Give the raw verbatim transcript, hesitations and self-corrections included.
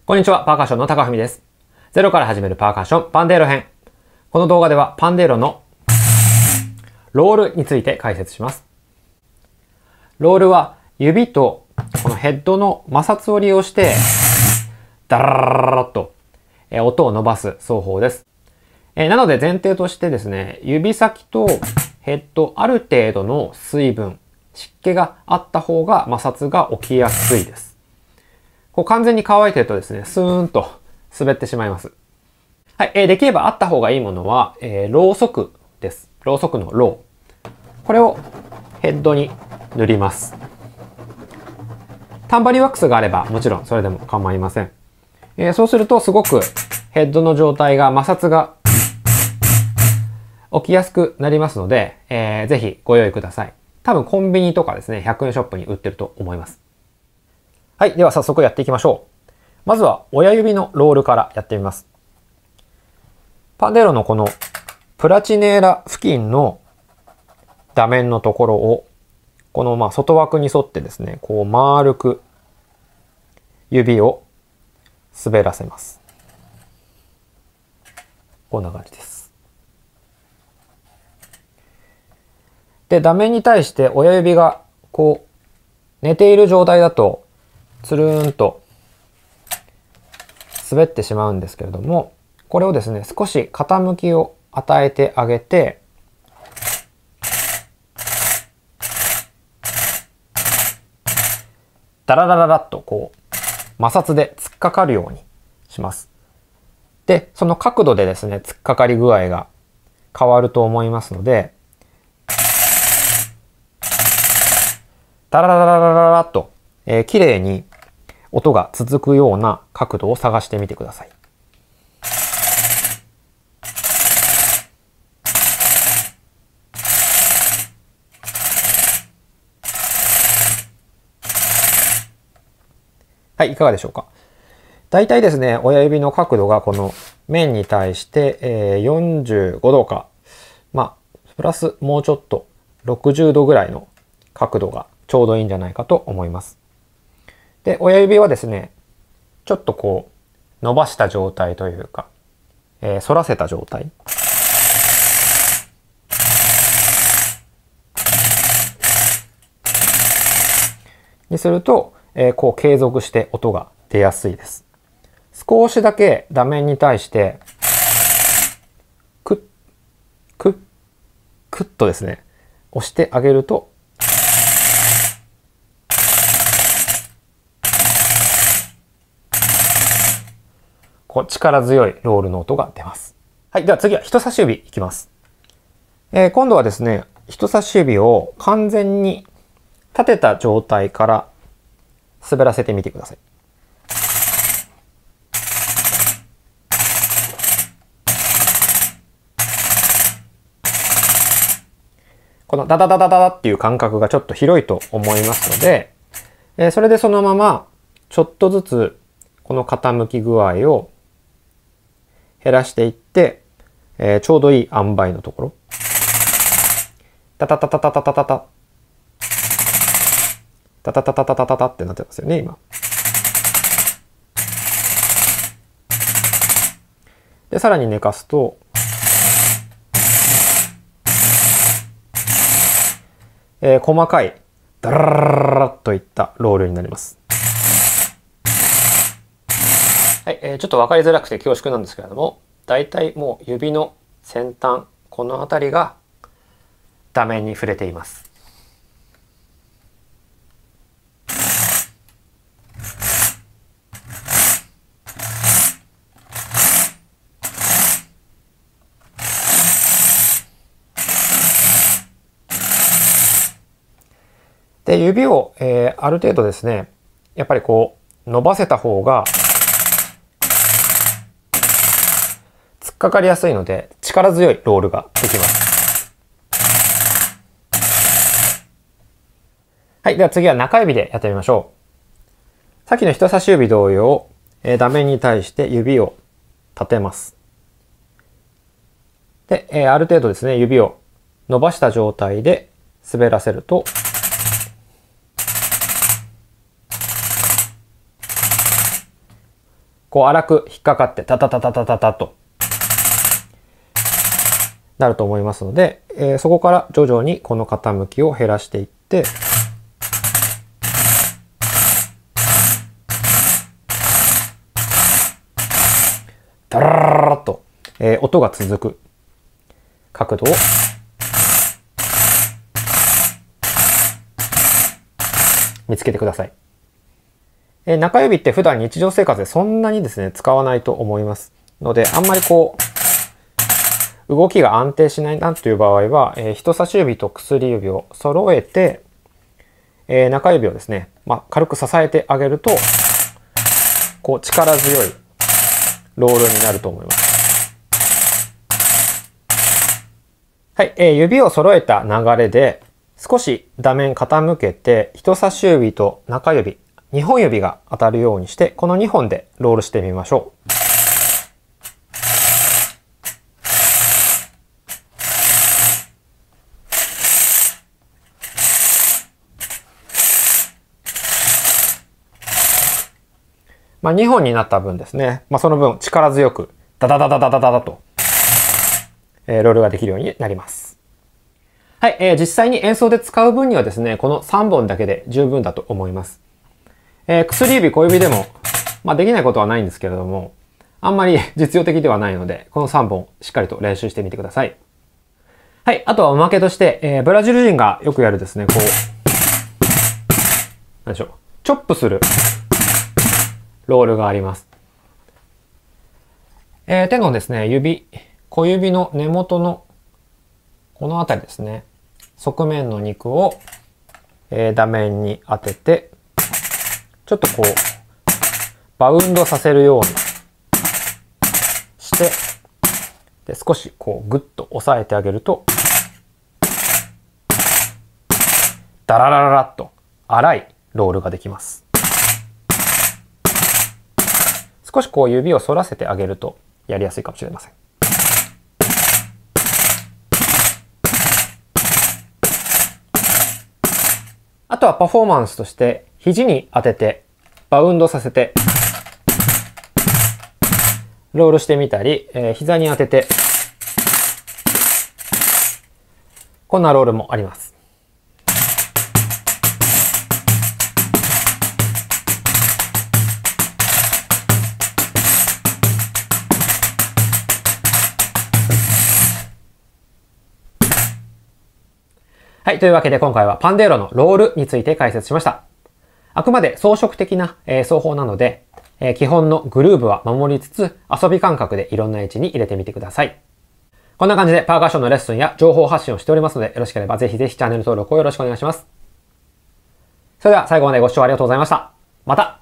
こんにちは、パーカッションの高文です。ゼロから始めるパーカッションパンデーロ編。この動画ではパンデーロのロールについて解説します。ロールは指とこのヘッドの摩擦を利用してダラララララッと音を伸ばす奏法です。なので前提としてですね、指先とヘッドある程度の水分、湿気があった方が摩擦が起きやすいです。こう完全に乾いてるとですね、スーンと滑ってしまいます。はい、えー、できればあった方がいいものは、えー、ろうそくです。ろうそくのろう。これをヘッドに塗ります。タンバリンワックスがあればもちろんそれでも構いません。えー、そうするとすごくヘッドの状態が摩擦が起きやすくなりますので、えー、ぜひご用意ください。多分コンビニとかですね、ひゃくえんショップに売ってると思います。はい。では早速やっていきましょう。まずは親指のロールからやってみます。パンデーロのこのプラチネーラ付近の打面のところを、このまあ外枠に沿ってですね、こう丸く指を滑らせます。こんな感じです。で、打面に対して親指がこう寝ている状態だとつるーんと滑ってしまうんですけれども、これをですね、少し傾きを与えてあげて、ダララララッとこう摩擦で突っかかるようにします。で、その角度でですね、突っかかり具合が変わると思いますので、ダラララララララッと、えー、綺麗に音が続くような角度を探してみてください。はい、いかがでしょうか。大体ですね、親指の角度がこの面に対して、えー、よんじゅうごどか、まあ、プラスもうちょっとろくじゅうどぐらいの角度がちょうどいいんじゃないかと思います。で、親指はですね、ちょっとこう伸ばした状態というか、えー、反らせた状態。にすると、えー、こう継続して音が出やすいです。少しだけ打面に対して、クッ、クッ、クッとですね、押してあげると、こう力強いロールの音が出ます。はい。では次は人差し指いきます。えー、今度はですね、人差し指を完全に立てた状態から滑らせてみてください。このダダダダダダっていう感覚がちょっと広いと思いますので、えー、それでそのままちょっとずつこの傾き具合を減らしていって、えー、ちょうどいい塩梅のところ。タタタタタタタタタ。タタタタタタタタってなってますよね、今。で、さらに寝かすと、えー、細かいダラララララといったロールになります。はい、えー、ちょっと分かりづらくて恐縮なんですけれども、だいたいもう指の先端、この辺りが打面に触れています。で、指を、えー、ある程度ですね、やっぱりこう伸ばせた方が突っかかりやすいので力強いロールができます。はい。では次は中指でやってみましょう。さっきの人差し指同様、えー、打面に対して指を立てます。で、えー、ある程度ですね、指を伸ばした状態で滑らせると、 こう荒く引っかかってタタタタタタタとなると思いますので、えー、そこから徐々にこの傾きを減らしていって、ダララララッと、えー、音が続く角度を見つけてください。えー、中指って普段日常生活でそんなにですね、使わないと思いますので、あんまりこう、動きが安定しないなという場合は、えー、人差し指と薬指を揃えて、えー、中指をですね、まあ、軽く支えてあげると、こう力強いロールになると思います。はい、えー、指を揃えた流れで、少し打面傾けて、人差し指と中指、にほん指が当たるようにして、このにほんでロールしてみましょう。まあ、にほんになった分ですね、まあ、その分力強くダダダダダダダダと、えー、ロールができるようになります。はい、えー、実際に演奏で使う分にはですね、このさんぼんだけで十分だと思います。えー、薬指、小指でも、まあ、できないことはないんですけれども、あんまり実用的ではないので、このさんぼんしっかりと練習してみてください。はい、あとはおまけとして、えー、ブラジル人がよくやるですね、こう、なんでしょう、チョップするロールがあります。えー、手のですね、指、小指の根元のこのあたりですね、側面の肉を、えー、打面に当てて、ちょっとこう、バウンドさせるようにして、で少しこうグッと押さえてあげると、ダララララッと粗いロールができます。少しこう指を反らせてあげるとやりやすいかもしれません。あとはパフォーマンスとして肘に当ててバウンドさせてロールしてみたり、えー、膝に当ててこんなロールもあります。はい。というわけで今回はパンデーロのロールについて解説しました。あくまで装飾的な、えー、奏法なので、えー、基本のグルーヴは守りつつ遊び感覚でいろんな位置に入れてみてください。こんな感じでパーカッションのレッスンや情報発信をしておりますので、よろしければぜひぜひチャンネル登録をよろしくお願いします。それでは最後までご視聴ありがとうございました。また